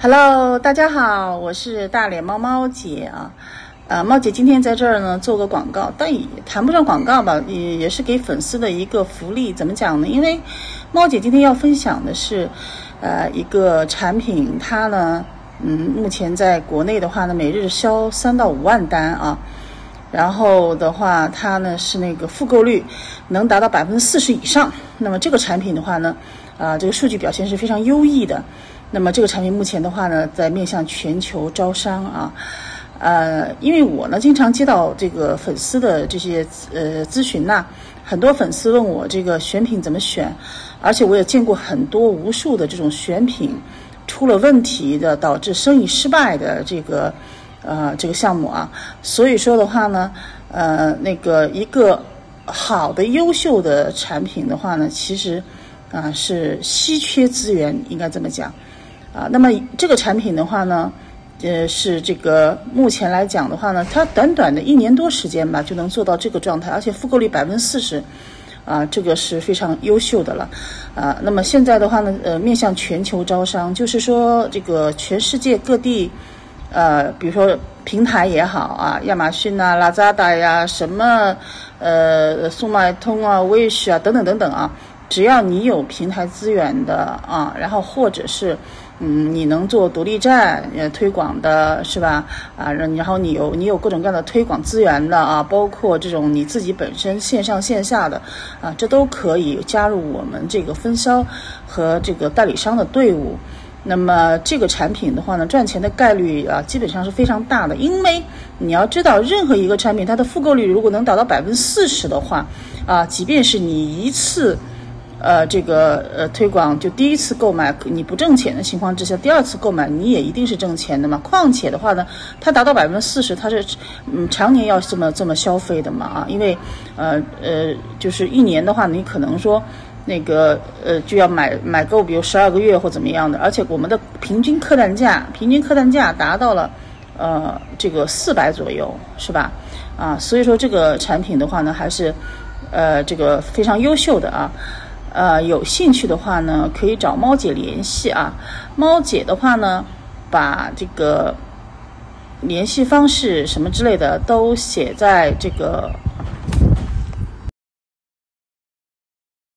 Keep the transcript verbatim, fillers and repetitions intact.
Hello， 大家好，我是大脸猫猫姐啊。呃，猫姐今天在这儿呢做个广告，但也谈不上广告吧，也也是给粉丝的一个福利。怎么讲呢？因为猫姐今天要分享的是，呃，一个产品，它呢，嗯，目前在国内的话呢，每日销三到五万单啊。然后的话，它呢是那个复购率能达到百分之四十以上。那么这个产品的话呢，啊、呃，这个数据表现是非常优异的。那么这个产品目前的话呢，在面向全球招商啊，呃，因为我呢经常接到这个粉丝的这些呃咨询呐、啊，很多粉丝问我这个选品怎么选，而且我也见过很多无数的这种选品出了问题的，导致生意失败的这个呃这个项目啊，所以说的话呢，呃，那个一个好的优秀的产品的话呢，其实啊、呃、是稀缺资源，应该这么讲。啊，那么这个产品的话呢，呃，是这个目前来讲的话呢，它短短的一年多时间吧，就能做到这个状态，而且复购率百分之四十，啊，这个是非常优秀的了，啊，那么现在的话呢，呃，面向全球招商，就是说这个全世界各地，呃，比如说平台也好啊，亚马逊啊、拉扎达呀，什么呃，速卖通啊、Wish 啊等等等等啊，只要你有平台资源的啊，然后或者是嗯，你能做独立站呃推广的是吧？啊，然后你有你有各种各样的推广资源的啊，包括这种你自己本身线上线下的啊，这都可以加入我们这个分销和这个代理商的队伍。那么这个产品的话呢，赚钱的概率啊，基本上是非常大的，因为你要知道，任何一个产品它的复购率如果能达到百分之四十的话，啊，即便是你一次。呃，这个呃推广就第一次购买你不挣钱的情况之下，第二次购买你也一定是挣钱的嘛。况且的话呢，它达到百分之四十，它是嗯常年要这么这么消费的嘛啊，因为呃呃就是一年的话，你可能说那个呃就要买买够，比如十二个月或怎么样的，而且我们的平均客单价平均客单价达到了呃这个四百左右，是吧？啊，所以说这个产品的话呢，还是呃这个非常优秀的啊。呃，有兴趣的话呢，可以找猫姐联系啊。猫姐的话呢，把这个联系方式什么之类的都写在这个